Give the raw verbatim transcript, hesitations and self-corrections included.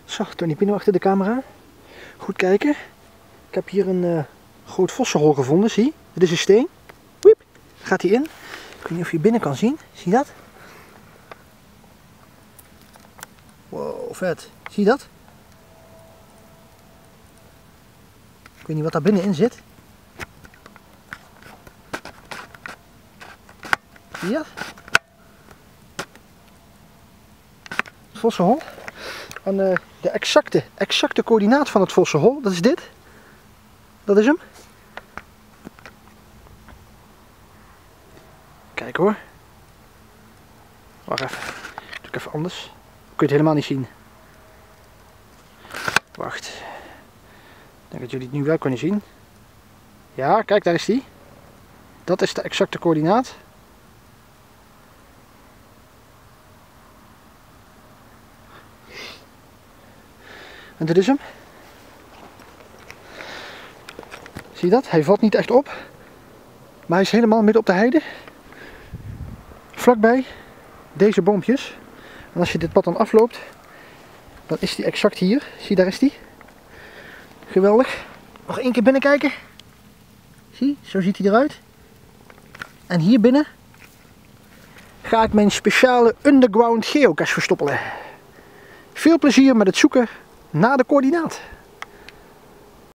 Zo, Tony Pino achter de camera. Goed kijken. Ik heb hier een uh, groot vossenhol gevonden, zie. Dit is een steen. Wiep, gaat hij in. Ik weet niet of je binnen kan zien. Zie je dat? Wow, vet. Zie je dat? Ik weet niet wat daar binnenin zit. Zie je dat? Het vossenhol. En uh, de exacte, exacte coördinaat van het vossenhol, dat is dit. Dat is hem. Kijk hoor. Wacht even. Doe ik even anders. Kun je het helemaal niet zien. Wacht. Ik denk dat jullie het nu wel kunnen zien. Ja, kijk, daar is die. Dat is de exacte coördinaat. En dit is hem. Zie je dat? Hij valt niet echt op. Maar hij is helemaal midden op de heide. Vlakbij deze boompjes. En als je dit pad dan afloopt, dan is die exact hier. Zie je, daar is die. Geweldig. Nog één keer binnenkijken. Zie, zo ziet hij eruit. En hier binnen ga ik mijn speciale underground geocache verstoppelen. Veel plezier met het zoeken naar de coördinaat.